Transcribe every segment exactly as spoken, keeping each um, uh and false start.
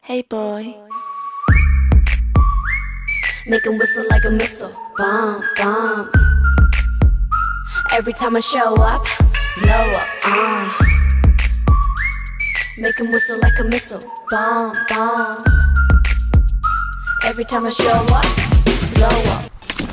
Hey boy. Make 'em whistle like a missile, bomb, bomb. Every time I show up, blow up, uh. Make 'em whistle like a missile, bomb, bomb. Every time I show up, blow up.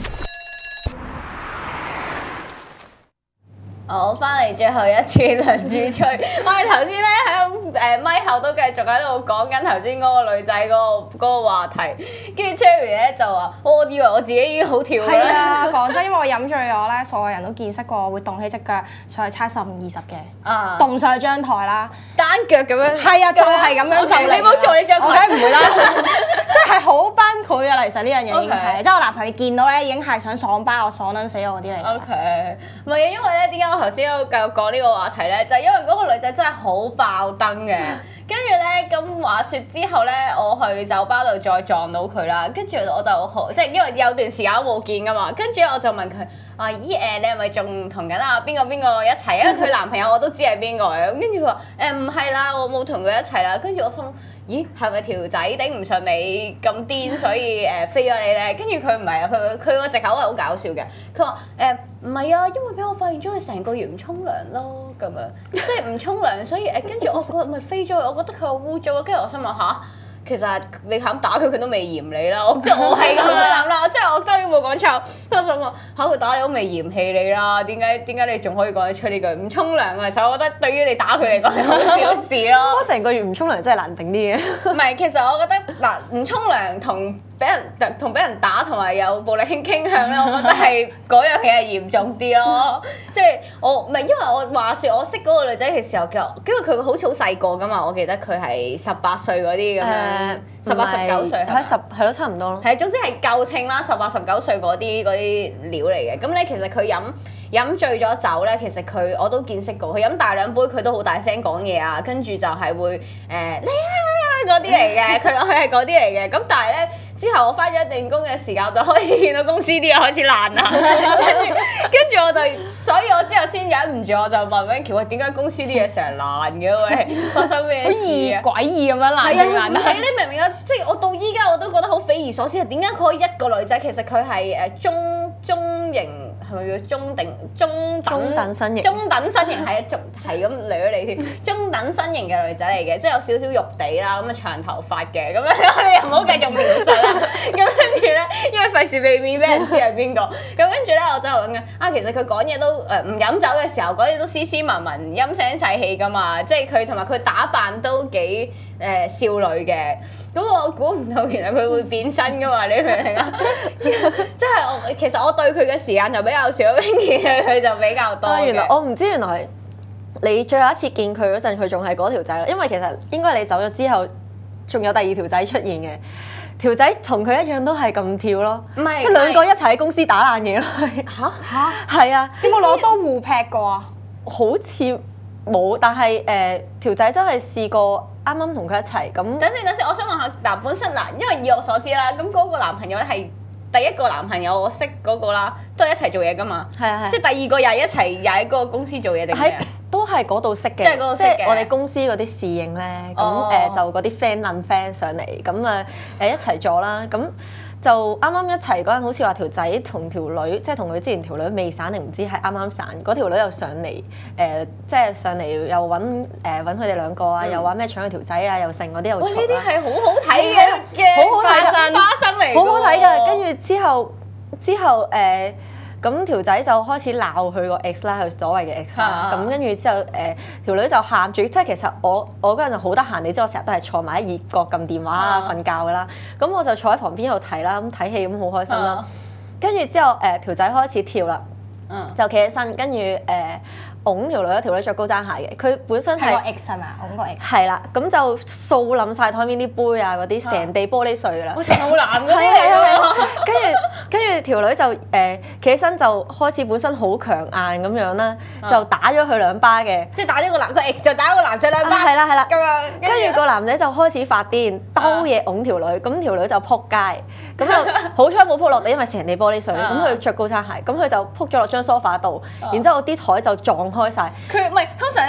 好，翻嚟最後一次梁主吹。我哋頭先咧喺誒咪後都繼續喺度講緊頭先嗰個女仔嗰、嗰個嗰、嗰個話題，跟住 Cherry 咧就話：我以為我自己已經好跳係啦。 啊，講真，因為我飲醉咗咧，所有人都見識過我會動起隻腳上去猜十五二十嘅， 啊， 動上去張台啦， 單腳咁樣。 係啊，就係咁樣就嚟。 你唔好做你張我梗係唔會啦，即係好崩潰啊！其實呢樣嘢已經 Okay 係，即係我男朋友見到咧已經係想爽巴我、爽撚死我嗰啲嚟。 O K， 唔係啊，因為咧點解我頭先有繼續講呢個話題咧，就係、因為嗰個女仔真係好爆燈嘅。跟住咧，咁話説之後咧，我去酒吧度再撞到佢啦。跟住我就好，即係因為有段時間都冇見噶嘛。跟住我就問佢：啊，咦誒，你係咪仲同緊啊邊個邊個一齊？因為佢男朋友我都知係邊個嘅。跟住佢話：誒唔係啦，我冇同佢一齊啦。跟住我心諗：咦，係咪條仔頂唔順你咁癲，所以誒飛咗你咧？跟住佢唔係啊，佢佢個藉口係好搞笑嘅。佢話：誒唔係啊，因為俾我發現咗佢成個月唔沖涼咯，咁樣即係唔沖涼，所以誒跟住我覺得咪飛咗佢。我覺得佢好污糟啊，跟住我心諗吓，其實你肯打佢，佢都未嫌你啦。我即係我係咁樣諗啦，即係我當然冇講錯。我心諗嚇佢打你都未嫌棄你啦，點解點解你仲可以講得出呢句唔沖涼啊？其實我覺得對於你打佢嚟講係好小事咯。 不過成個月唔沖涼真係難頂啲嘅。 唔係，其實我覺得嗱，唔沖涼同俾人同俾人打同埋有暴力傾傾向咧，我覺得係嗰樣嘢係嚴重啲咯。即係我唔係因為我話説我識嗰個女仔嘅時候，其實因為佢好似好細個噶嘛，我記得佢係十八歲嗰啲咁樣，十八十九歲喺十係咯，差唔多咯。 係總之係夠稱啦，十八十九歲嗰啲嗰啲料嚟嘅。咁咧其實佢飲飲醉咗酒咧，其實佢我都見識過，佢飲大兩杯佢都好大聲講嘢啊，跟住就係會誒你啊嗰啲嚟嘅，佢佢係嗰啲嚟嘅。咁但係咧之後我翻咗一段工嘅時間，就開始見到公司啲嘢開始爛啦，跟住跟住我就，所以我之後先忍唔住，我就問 Winky 喂，點解公司啲嘢成日爛嘅喂？發生咩事啊？ 詭異咁樣爛係啊， 住爛係你明唔明啊？即係我到依家我都覺得好匪夷所思啊！點解佢可以一個女仔，其實佢係誒中中型，係咪叫中定中中等身形中等身形係中係咁掠你添，中等身形嘅女仔嚟嘅，即係有少少肉地啦，咁啊長頭髮嘅，咁樣我哋又唔好繼續描述啦。咁跟住咧，因為費事避免俾人知係邊個，咁跟住咧我就諗緊啊，其實佢講嘢都誒唔飲酒嘅時候講嘢都斯斯文文、陰聲細氣噶嘛，即係佢同埋佢打扮都幾誒、呃、少女嘅。咁我估唔到其實佢會變身噶嘛，你明唔明啊？即係我其實我對佢嘅時間就比較少，Winky 佢就比較多嘅。 原來我唔知原來你最後一次見佢嗰陣，佢仲係嗰條仔咯。因為其實應該你走咗之後，仲有第二條仔出現嘅。條仔同佢一樣都係咁跳咯， 唔係即係兩個一齊喺公司打爛嘢咯。 嚇嚇係啊！ 有冇攞刀互劈過啊？ 好似冇，但係誒條仔真係試過啱啱同佢一齊咁。 等先等先，我想問下嗱，本身嗱，因為以我所知啦，咁嗰個男朋友咧係第一個男朋友我識嗰個啦，都係一齊做嘢噶嘛。 係啊係。 即係第二個又係一齊又喺嗰個公司做嘢定咩啊？ 都係嗰度識嘅， 即係嗰度識嘅。 即係我哋公司嗰啲侍應咧，咁誒、 哦呃、就嗰啲 friend 撚 friend 上嚟，咁啊誒一齊做啦，咁就啱啱一齊嗰陣，好似話條仔同條女，即係同佢之前條女未散定唔知係啱啱散，嗰條女又上嚟誒、呃，即係上嚟又揾誒揾佢哋兩個啊，嗯、又話咩搶佢條仔啊，又剩嗰啲又嘈啦。 哇！呢啲係好好睇嘅嘅好好睇嘅花生嚟， 好好睇㗎。跟住之後之後誒。呃咁條仔就開始鬧佢個 ex 啦，佢所謂嘅 ex 啦。咁跟住之後，誒、呃、條女就喊住，即係其實我我嗰陣就好得閒，你知我成日都係坐埋喺熱角撳電話啊、瞓覺㗎啦。咁我就坐喺旁邊度睇啦，咁睇戲咁好開心啦。跟住之後，誒、呃、條仔開始跳啦，就企起身，跟住誒擁條女，條女着高踭鞋嘅，佢本身係個 ex 係咪啊？擁個 ex 係啦，咁就掃冧晒台面啲杯啊，嗰啲成地玻璃碎㗎啦。 好似好男嗰啲係嚟啊㗎。 跟住跟住條女就誒企起身就開始本身好強硬咁樣啦，就打咗佢兩巴嘅， 即係打呢個男個 ex 就打個男仔兩巴。 係啦係啦。 咁樣。 跟住個男仔就開始發癲，兜嘢擁條女，咁條女就撲街，咁就好彩冇撲落地，因為成地玻璃碎，咁佢着高踭鞋，咁佢就撲咗落張梳化度，然之後啲台就撞開晒。 佢唔係通常咧呢啲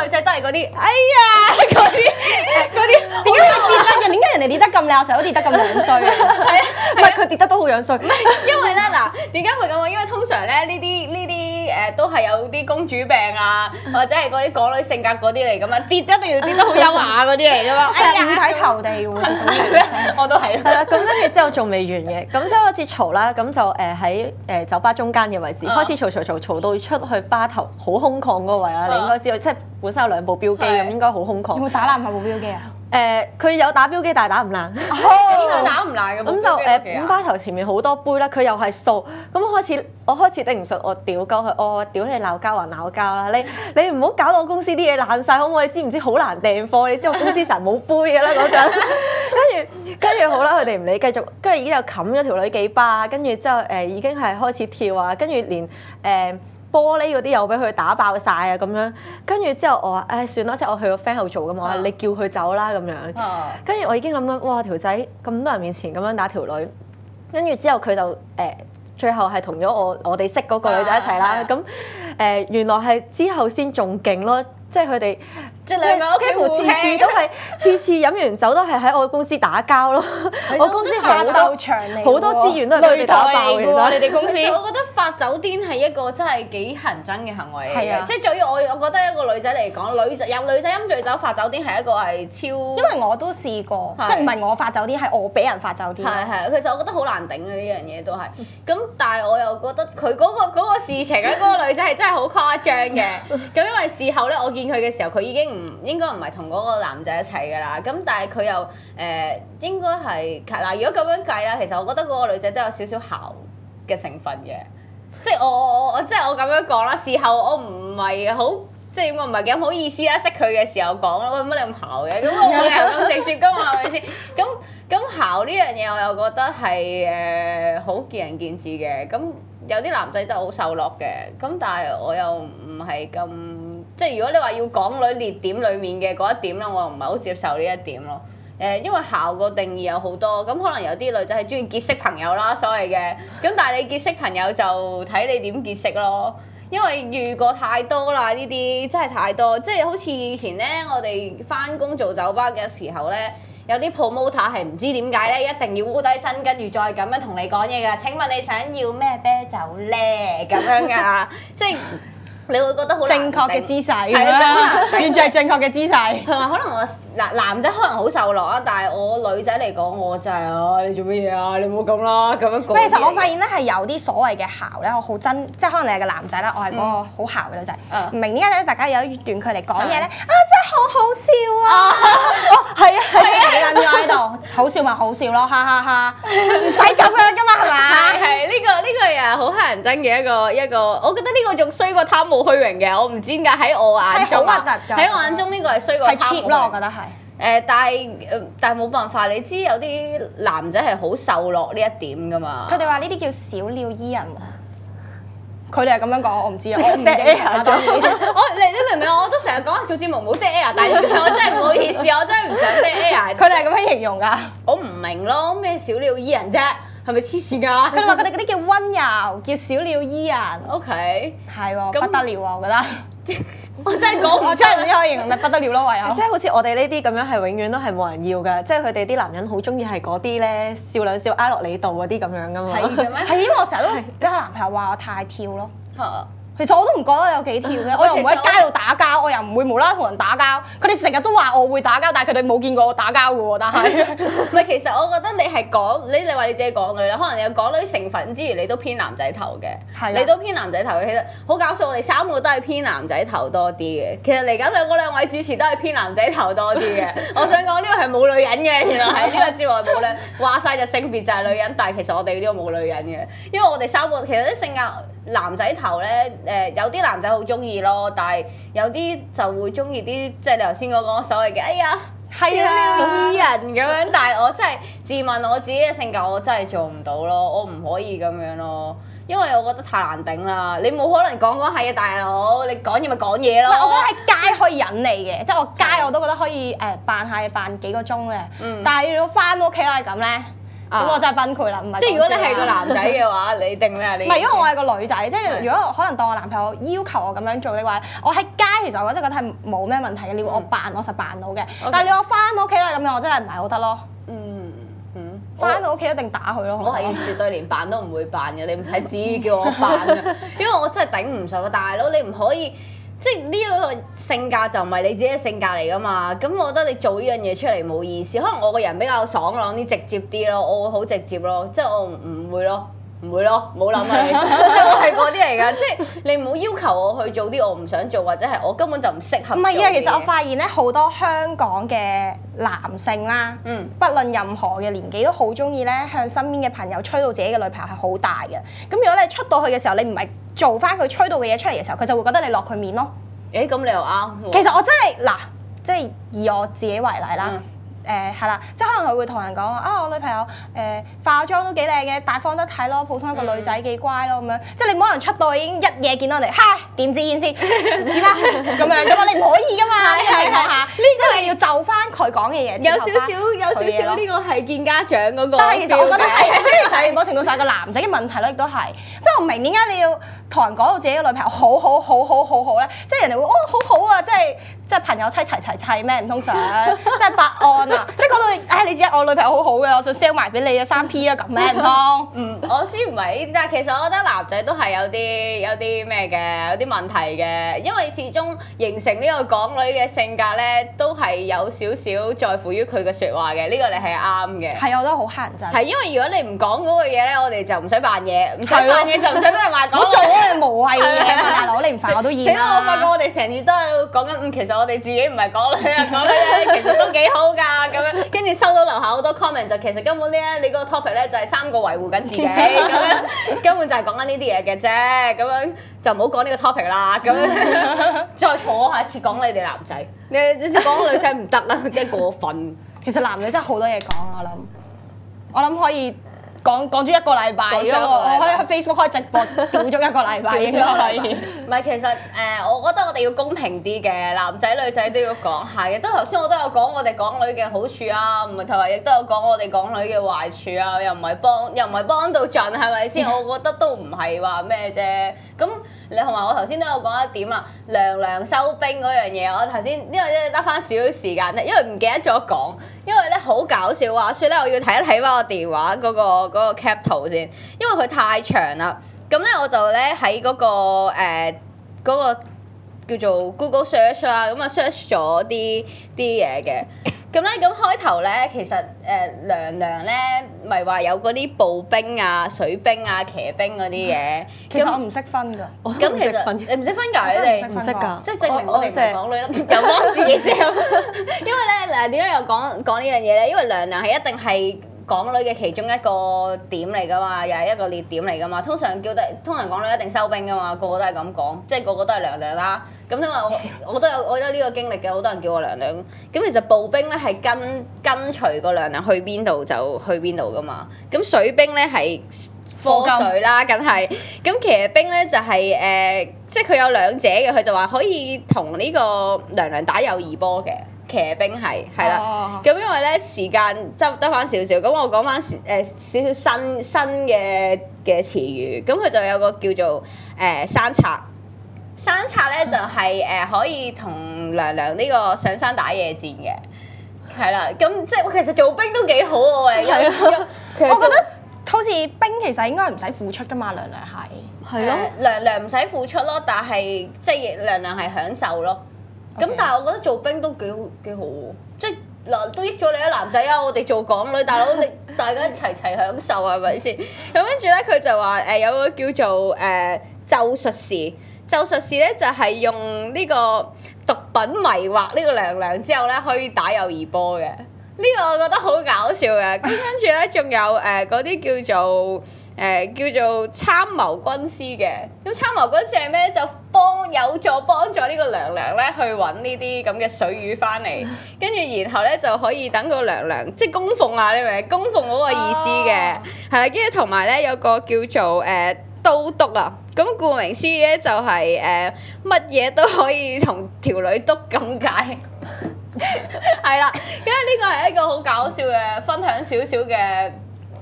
女仔都係嗰啲，哎呀嗰啲嗰啲點解會跌得嘅？點解人哋跌得咁靚，我成日都跌得咁樣衰啊？ 係啊， 唔係佢跌得都好樣衰。 因為咧嗱，點解會咁啊？因為通常咧呢啲呢啲誒都係有啲公主病啊，或者係嗰啲港女性格嗰啲嚟噶嘛，跌一定要跌得好優雅嗰啲嚟噶嘛。 成五體投地喎， 係咩？我都係。 係啦，咁跟住之後仲未完嘅，咁之後開始嘈啦，咁就誒喺誒酒吧中間嘅位置開始嘈嘈嘈嘈到出去吧頭好空曠嗰個位啦，你應該知道，即係本身有兩部標機咁，應該好空曠。 有冇打爛下部標機啊？ 誒，佢有打標機，但係打唔爛。 應該打唔爛嘅。 咁就誒，五吧頭前面好多杯啦，佢又係掃，咁開始我開始頂唔順，我屌鳩佢，我屌你鬧交還鬧交啦！你你唔好搞到我公司啲嘢爛晒好唔好？你知唔知好難訂貨？你知我公司成日冇杯嘅啦嗰陣。跟住跟住好啦，佢哋唔理，繼續跟住已經又冚咗條女幾巴，跟住之後誒已經係開始跳啊，跟住連誒。玻璃嗰啲又俾佢打爆晒啊咁樣，跟住之後我話誒算啦，即係我去個 friend 度做㗎嘛，我話你叫佢走啦咁樣，跟住我已經諗緊哇條仔咁多人面前咁樣打條女，跟住之後佢就誒、呃、最後係同咗我我哋識嗰個女仔一齊啦，咁誒、呃、原來係之後先仲勁咯，即係佢哋。 即係兩個屋企互次次都係次次飲完酒都係喺我公司打交咯。我公司好多好多資源都係俾佢哋打爆嘅。其實你哋公司，我覺得發酒癲係一個真係幾乞人憎嘅行為嚟嘅。即係對於我，我覺得一個女仔嚟講，女仔有女仔飲醉酒發酒癲係一個係超。因為我都試過，即係唔係我發酒癲，係我俾人發酒癲。 係係，其實我覺得好難頂嘅呢樣嘢都係。咁但係我又覺得佢嗰個嗰個事情咧，嗰個女仔係真係好誇張嘅。咁因為事後咧，我見佢嘅時候，佢已經唔應該唔係同嗰個男仔一齊㗎啦，咁但係佢又誒、呃、應該係嗱，如果咁樣計啦，其實我覺得嗰個女仔都有少少姣嘅成分嘅，即係我我我即係我咁樣講啦。事後我唔係好即係我唔係幾好意思啦，識佢嘅時候講啦，喂，乜你咁姣嘅？咁我冇理由咁直接㗎嘛，係咪先？咁咁姣呢樣嘢我又覺得係誒好見仁見智嘅。咁有啲男仔真係好受落嘅，咁但係我又唔係咁。即係如果你話要港女列點裡面嘅嗰一點咧，我又唔係好接受呢一點咯。誒，因為姣個定義有好多，咁可能有啲女仔係中意結識朋友啦，所謂嘅。咁但係你結識朋友就睇你點結識咯。因為遇過太多啦，呢啲真係太多。即係好似以前咧，我哋返工做酒吧嘅時候咧，有啲 promoter 係唔知點解咧，一定要烏低身跟住再咁樣同你講嘢㗎。請問你想要咩啤酒咧？咁樣㗎，即係。你會覺得好正確嘅姿勢， 係啊， 完全係正確嘅姿勢。 同埋可能我嗱男仔可能好受落啊，但係我女仔嚟講，我真係啊，你做乜嘢啊？你唔好咁啦，咁樣講。 其實我發現咧係有啲所謂嘅姣咧，我好憎，即係可能你係個男仔啦，我係嗰個好姣嘅女仔。唔明點解咧？大家有一段距離講嘢咧，啊真係好好笑啊！哦，係啊係啊，企撚咗喺度，好笑咪好笑咯，哈哈哈！唔使咁樣噶嘛，係嘛？ 係係呢個呢個又係好乞人憎嘅一個一個，我覺得呢個仲衰過貪慕虛榮嘅，我唔知點解喺我眼中啊，喺我眼中呢個係衰過貪慕虛榮。係 cheap 咯，我覺得係。誒，但係誒，但係冇辦法，你知有啲男仔係好受落呢一點噶嘛？ 佢哋話呢啲叫小鳥依人。佢哋係咁樣講，我唔知啊。我唔 dead air 咗。我你你明唔明？我都成日講做節目冇 dead air，但係我真係唔好意思，我真係唔想 dead air。 佢哋係咁樣形容㗎。 我唔明咯，咩小鳥依人啫？係咪黐線㗎？ 佢哋話佢哋嗰啲叫溫柔，叫小鳥依人。 OK。 係喎，不得了啊！我覺得。 我真係講唔出， 唔知可以形容咪不得了咯，唯有。 即係好似我哋呢啲咁樣係永遠都係冇人要㗎，即係佢哋啲男人好中意係嗰啲咧笑兩笑挨落你度嗰啲咁樣㗎嘛。 係嘅咩？ 係因為我成日都俾我男朋友話我太跳咯。其實我都唔覺得有幾跳嘅，我又唔會喺街度打交，我又唔會無啦啦同人打交。佢哋成日都話我會打交，但係佢哋冇見過我打交嘅喎。但係唔係，其實我覺得你係港，你你話你自己港女啦，可能你有港女成分之餘，你都偏男仔頭嘅。係。你都偏男仔頭嘅，其實好搞笑。我哋三個都係偏男仔頭多啲嘅。其實嚟緊兩嗰兩位主持都係偏男仔頭多啲嘅。我想講呢個係冇女人嘅，原來喺呢個之外冇女。話晒就性別就係女人，但係其實我哋呢個冇女人嘅，因為我哋三個其實啲性格男仔頭咧。誒、呃、有啲男仔好中意咯，但係有啲就會中意啲即係你頭先講講所謂嘅，哎呀係啊依人咁樣，但係我真係自問我自己嘅性格，我真係做唔到咯，我唔可以咁樣咯，因為我覺得太難頂啦。你冇可能講講係啊，大佬你講嘢咪講嘢咯。 我覺得喺街可以忍你嘅，即係我街我都覺得可以誒扮下扮幾個鐘嘅，嗯、但係要翻屋企我係咁咧。 咁我真係崩潰啦，唔係。 即係如果你係個男仔嘅話，你定咩啊？你唔係，因為我係個女仔，即係如果可能當我男朋友要求我咁樣做嘅話，我喺街其實我真係覺得係冇咩問題嘅，你要我扮我實扮到嘅，但係你我翻到屋企啦咁樣，我真係唔係好得咯。 嗯嗯， 翻到屋企一定打佢咯。 我係絕對連扮都唔會扮嘅，你唔使旨意叫我扮嘅，因為我真係頂唔順啊！大佬，你唔可以。即係呢一個性格就唔係你自己嘅性格嚟噶嘛，咁我覺得你做呢樣嘢出嚟冇意思。可能我個人比較爽朗啲、直接啲咯，我會好直接咯，即係我唔會咯，唔會咯，冇諗啊你，我係嗰啲嚟噶，即係你唔好要求我去做啲我唔想做，或者係我根本就唔適合。唔係啊，其實我發現咧好多香港嘅男性啦， 嗯， 不論任何嘅年紀都好中意咧向身邊嘅朋友吹到自己嘅女朋友係好大嘅。咁如果你出到去嘅時候，你唔係做翻佢吹到嘅嘢出嚟嘅時候，佢就會覺得你落佢面咯。 誒，咁你又啱。 其實我真係嗱，即係以我自己為例啦。 嗯誒係啦，即係可能佢會同人講啊，我女朋友誒、呃、化妝都幾靚嘅，大方得體咯，普通一個女仔幾乖咯咁樣。即係你冇可能出到已經一夜見到人哋，嗨點支煙先點啊咁樣噶嘛，你唔可以噶嘛。你睇下，呢個係要就翻佢講嘅嘢。 有少少有少少呢個係見家長嗰個。 但係其實我覺得係，其實某程度上係個男仔嘅問題咯，亦都係。即係我唔明點解你要同人講到自己嘅女朋友好好好好好好咧？即係人哋會哦好好啊，即係即係朋友妻齊齊砌咩？唔通想即係百安啊？即係講到唉，你知我女朋友好好嘅，我想 sell 埋俾你啊三 P 啊咁咩？唔通？ 嗯，我知唔係，但係其實我覺得男仔都係有啲有啲咩嘅，有啲問題嘅，因為始終形成呢個港女嘅性格咧，都係有少少在乎於佢嘅説話嘅，呢、這個你係啱嘅。 係，我覺得好乞人憎。 係因為如果你唔講嗰個嘢咧，我哋就唔使扮嘢，唔使扮嘢就唔使俾人話講。 我做嗰樣無謂嘅嘢，大佬你唔煩我都厭啦。 死啦！我發覺我哋成日都喺度講緊，嗯，其實我哋自己唔係港女啊，港女咧其實都幾好㗎，咁樣跟住收到樓下好多 comment 就其實根本咧你嗰個 topic 咧就係三個維護緊自己咁樣，根本就係講緊呢啲嘢嘅啫，咁樣就唔好講呢個 topic 啦，咁樣再坐下次講你哋男仔，你你講女仔唔得啦，真係過分。 其實男女真係好多嘢講，我諗，我諗可以。講講咗一個禮拜，我可以喺 Facebook 開直播，屌咗一個禮拜應該可以。 唔係，其實誒、呃，我覺得我哋要公平啲嘅，男仔女仔都要講下嘅。都頭先我都有講我哋港女嘅好處啊，唔係同埋亦都有講我哋港女嘅壞處啊，又唔係幫又唔係幫到盡，係咪先？我覺得都唔係話咩啫。咁你同埋我頭先都有講一點啦，娘娘收兵嗰樣嘢，我頭先因為咧得翻少少時間咧，因為唔記得咗講，因為咧好搞笑話説咧，我要睇一睇翻我電話嗰、嗰個。嗰個 cap 圖先，因為佢太長啦，咁咧我就咧喺嗰個誒嗰、呃嗰個叫做 Google search 啦，咁啊 search 咗啲啲嘢嘅，咁咧咁開頭咧其實誒、呃、娘娘咧咪話有嗰啲步兵啊、水兵啊、騎兵嗰啲嘢， 其實我唔識分㗎。 咁其實你唔識分㗎，你哋唔識㗎， 即係證明我哋唔係港女咯，又幫自己笑。因為咧嗱點解又講講呢樣嘢咧？因為娘娘係一定係港女嘅其中一個點嚟㗎嘛，又係一個列點嚟㗎嘛。通常叫得通常港女一定收兵㗎嘛，個個都係咁講，即係個個都係娘娘啦。咁因為我我都有我有呢個經歷嘅，好多人叫我娘娘。咁其實步兵咧係跟跟隨個娘娘去邊度就去邊度㗎嘛。咁水兵咧係科水啦，梗係。咁騎兵咧就係、是、誒、呃，即係佢有兩者嘅，佢就話可以同呢個娘娘打友誼波嘅。騎兵係係啦，咁、oh. 因為咧時間執得翻少少，咁我講翻誒少少新新嘅嘅詞語，咁佢就有個叫做誒、呃、山賊，山賊咧就係、是、誒、呃、可以同娘娘呢個上山打野戰嘅，係啦，咁即係其實做兵都幾好喎，有我覺得好似兵其實應該唔使付出噶嘛，娘娘係係咯，娘娘唔使付出咯，但係即係娘娘係享受咯。咁 Okay. 但係我覺得做兵都幾好幾好喎，即係嗱都益咗你啲男仔啊！我哋做港女，大佬你大家一齊齊享受係咪先？咁跟住咧，佢就話誒、呃、有個叫做誒、呃、咒術士，咒術士咧就係、是、用呢個毒品迷惑呢個娘娘之後咧，可以打友誼波嘅。呢、這個我覺得好搞笑嘅。咁跟住咧，仲有誒嗰啲叫做誒、呃、叫做參謀軍師嘅。咁參謀軍師係咩？就幫有助幫助呢個娘娘咧去揾呢啲咁嘅水魚翻嚟，跟住然後咧就可以等個娘娘即係供奉啊！你明唔明？供奉嗰個意思嘅，係啦、oh.。跟住同埋咧有個叫做誒、呃、都督啊。咁顧名思義咧就係誒乜嘢都可以同條女督咁解。係啦，因為呢個係一個好搞笑嘅分享少少嘅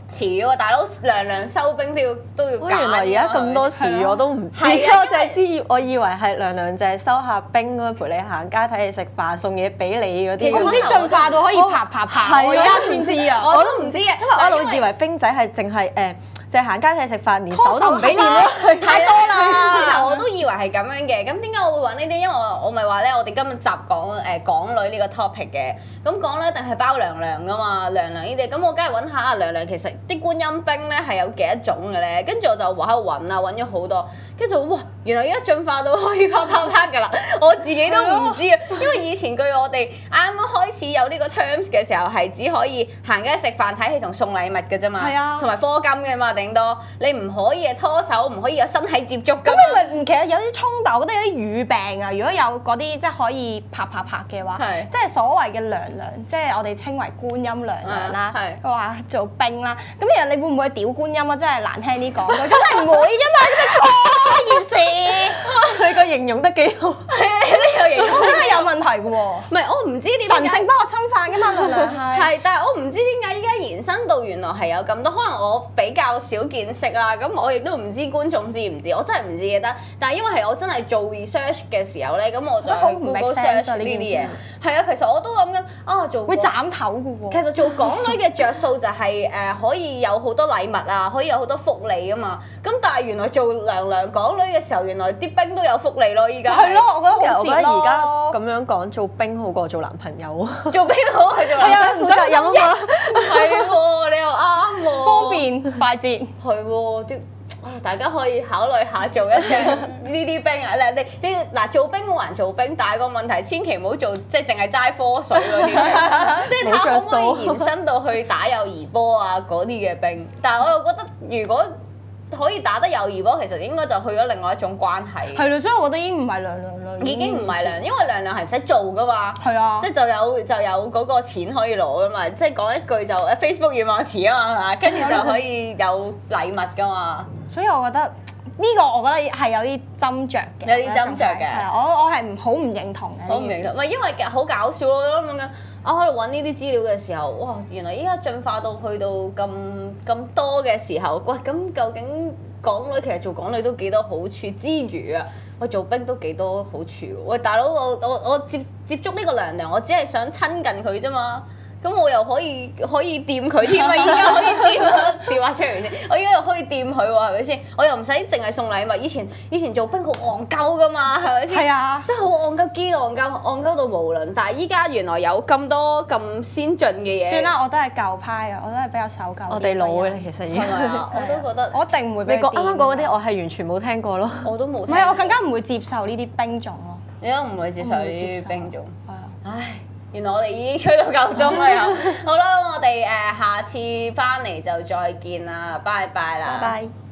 遲咗啊！大佬娘娘收兵都要都要揀。 原來而家咁多樹我都唔知， 係啊我淨係知我以為係娘娘就係收下兵咁樣陪你行街睇你食飯送嘢俾你嗰啲。 其實唔知進化到可以爬爬爬，我而家先知啊！ 我都唔知嘅， 因為我一路以為兵仔係淨係誒。就係行街睇食飯，連手都唔俾掂咯， 太多啦！然後我都以為係咁樣嘅，咁點解我會揾呢啲？因為我我咪話咧，我哋今日集講誒港女呢個 topic 嘅，咁港女一定係包娘娘噶嘛，娘娘呢啲，咁我梗係揾下娘娘其實啲觀音兵咧係有幾多種嘅咧？跟住我就喺度揾啊，揾咗好多，跟住哇，原來而家進化到可以啪啪啪㗎啦！我自己都唔知啊，因為以前據我哋啱啱開始有呢個 terms 嘅時候，係只可以行街食飯睇戲同送禮物嘅啫嘛，同埋課金嘅嘛。頂多你唔可以係拖手，唔可以有身體接觸㗎。咁你咪其實有啲衝突，我覺得有啲語病啊。如果有嗰啲即係可以拍拍拍嘅話，即係所謂嘅娘娘，即係我哋稱為觀音娘娘啦。佢話做兵啦，咁其實你會唔會屌觀音啊？真係難聽啲講，咁係唔會㗎嘛，咁咪錯呢件事。 你個形容得幾好， 係啊，呢個形容真係有問題嘅喎。 唔係我唔知點神聖不可侵犯㗎嘛，娘娘係。 係，但係我唔知點解依家延伸到原來係有咁多，可能我比較少見識啦。咁我亦都唔知觀眾知唔知，我真係唔知嘅得。但係因為係我真係做 research 嘅時候咧，咁我就去 Google search 呢啲嘢。係啊，其實我都諗緊啊，做會斬頭嘅喎。 其實做港女嘅着數就係誒可以有好多禮物啊，可以有好多福利啊嘛。咁但係原來做娘娘港女嘅時候，原來啲兵都有福利咯。依家係咯，我覺得好我覺得而家咁樣講，做兵好過做男朋友啊。 做兵好係做男朋友， 負責任啊嘛。 係喎，你又啱喎。 方便快捷。 係喎，啲啊大家可以考慮下做一隻呢啲兵啊！你你你嗱做兵好還做兵，但係個問題千祈唔好做即係淨係齋科水嗰啲兵，即係睇下可唔可以延伸到去打友誼波啊嗰啲嘅兵。但係我又覺得如果可以打得友誼波，其實應該就去咗另外一種關係。 係咯，所以我覺得已經唔係娘娘啦。 已經唔係娘，因為娘娘係唔使做噶嘛。 係啊， 即係就有就有嗰個錢可以攞噶嘛。即係講一句就誒 Facebook 願望池啊嘛，係嘛？跟住就可以有禮物噶嘛。 所以我覺得呢個我覺得係有啲斟酌嘅， 有啲斟酌嘅。 係啊，我我係唔好唔認同嘅。 好唔認同，唔係因為好搞笑咯，我諗緊我喺度揾呢啲資料嘅時候，哇！原來依家進化到去到咁咁多嘅時候，喂咁究竟港女其實做港女都幾多好處之餘啊，喂做兵都幾多好處喎！喂大佬，我我我接接觸呢個娘娘，我只係想親近佢啫嘛。咁我又可以可以掂佢添啊！依家可以掂啊，調下出嚟先。我依家又可以掂佢喎，係咪先？我又唔使淨係送禮物。以前以前做兵好戇鳩噶嘛，係咪先？ 係啊， 真係好戇鳩，堅戇鳩，戇鳩到無倫。但係依家原來有咁多咁先進嘅嘢。 算啦，我都係舊派啊，我都係比較守舊。 我哋老嘅其實已經。 係咪啊？我都覺得。 我一定唔會俾你講啱啱講嗰啲，我係完全冇聽過咯。 我都冇。 唔係，我更加唔會接受呢啲兵種咯。 你都唔會接受呢啲兵種。 係啊。 唉。原來我哋已經吹到夠鐘啦又，好啦，我哋誒下次翻嚟就再見啦，拜拜啦。 拜拜。